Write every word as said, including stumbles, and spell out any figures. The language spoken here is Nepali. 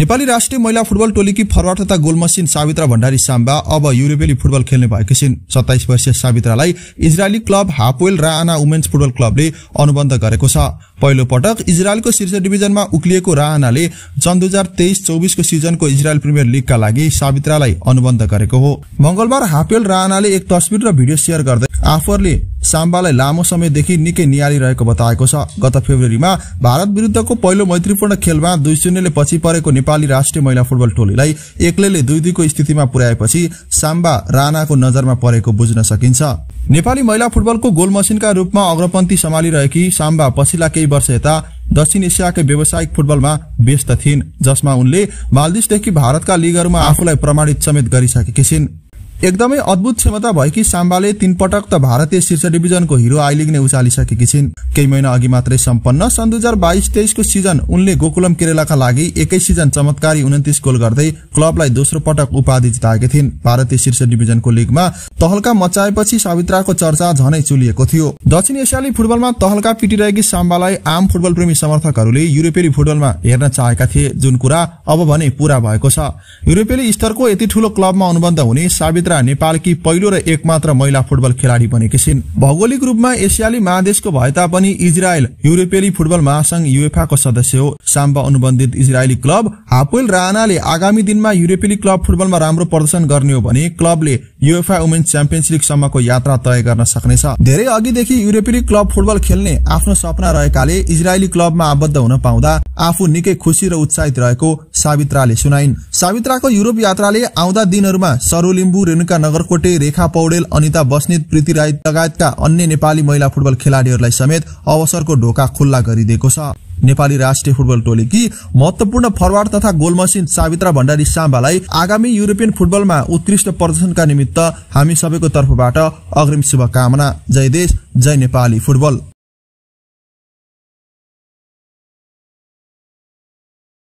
नेपाली राष्ट्रिय महिला फुटबल टोलीकी फरवार्ड तथा गोल मसिन सावित्रा भण्डारी साम्बा अब युरोपेली फुटबल खेल्ने भएकी छिन्। सत्ताइस वर्षीय सावित्रालाई Israeli club Hapoel Ra'anana women's football क्लबले अनुबन्ध गरेको छ। पहिलो पटक इजरायलको शीर्ष डिभिजनमा उक्लिएको राआनाले सन् दुई हजार तेइस चौबिस को सिजनको इजरायल प्रिमियर लिगका लागि सावित्रालाई अनुबन्ध गरेको हो। मंगलबार हापोएल राआनाले एक तस्बिर र भिडियो शेयर गर्दै आफूहरूले साम्बालाई लामो समयदेखि निकै निहालिरहेको बताएको छ। गत फेब्रुअरीमा भारत विरुद्धको पहिलो मैत्रीपूर्ण खेलमा दुई शून्यले पछि परेको नेपाली राष्ट्रिय महिला फुटबल टोलीलाई एक्लैले दुई दुईको स्थितिमा पुर्याएपछि साम्बा राणाको नजरमा परेको बुझ्न सकिन्छ। नेपाली महिला फुटबलको गोल मसिनका रूपमा अग्रपन्थी सम्हालिरहेकी साम्बा पछिल्ला केही वर्ष यता दक्षिण एसियाकै व्यावसायिक फुटबलमा व्यस्त थिइन्, जसमा उनले मालदिभ्सदेखि भारतका लिगहरूमा आफूलाई प्रमाणित समेत गरिसकेकी छिन्। एकदमै अद्भुत क्षमता भएकी साम्बाले तीन पटक त भारतीय शीर्ष डिभिजनको हिरो आई लिग नै उचालिसकेकी छिन्। केही महिना अघि मात्रै सम्पन्न सन् दुई हजार बाइस तेइस को सिजन उनले गोकुलम केरलाका लागि एकै सिजन चमत्कारी उन्तिस गोल गर्दै क्लबलाई दोस्रो पटक उपाधि जिताएकी थिइन्। भारतीय शीर्ष डिभिजनको लिगमा तहल्का मचाएपछि सावित्राको चर्चा झनै चुलिएको थियो। दक्षिण एसियाली फुटबलमा तहल्का पिटिरहेकी साम्बालाई आम फुटबल प्रेमी समर्थकहरूले युरोपेली फुटबलमा हेर्न चाहेका थिए, जुन कुरा अब भने पूरा भएको छ। युरोपेली स्तरको यति ठूलो क्लबमा अनुबन्ध हुने सावित्रा नेपालकी पहिलो र एकमात्र महिला फुटबल खेलाडी बनेकी छिन्। भौगोलिक रूपमा एसियाली महादेशको भए तापनि इजरायल युरोपेली फुटबल महासंघ युएफा को सदस्य हो। साम्बा अनुबन्धित इजरायली क्लब हापोएल राआनाले आगामी दिनमा युरोपेली क्लब फुटबलमा राम्रो प्रदर्शन गर्ने हो भने क्लबले युएफा वुमेन्स च्याम्पियन्स लिग सम्मको यात्रा तय गर्न सक्नेछ। धेरै अघिदेखि युरोपेली क्लब फुटबल खेल्ने आफ्नो सपना रहेकाले इजरायली क्लबमा आबद्ध हुन पाउँदा आफू निकै खुशी र उत्साहित रहेको सावित्राले सुनाइन्। सावित्राको युरोप यात्राले आउँदा दिनहरूमा सरो लिम्बू, रेणुका नगरकोटे, रेखा पौडेल, अनिता बस्नेत, प्रीति राई लगायतका अन्य नेपाली महिला फुटबल खेलाडीहरूलाई समेत अवसरको ढोका खुल्ला गरिदिएको छ। नेपाली राष्ट्रिय फुटबल टोलीकी महत्वपूर्ण फरवार्ड तथा गोल मसिन सावित्रा भण्डारी साम्बालाई आगामी युरोपियन फुटबलमा उत्कृष्ट प्रदर्शनका निमित्त हामी सबैको तर्फबाट अग्रिम शुभकामना। जय देश, जय नेपाली फुटबल।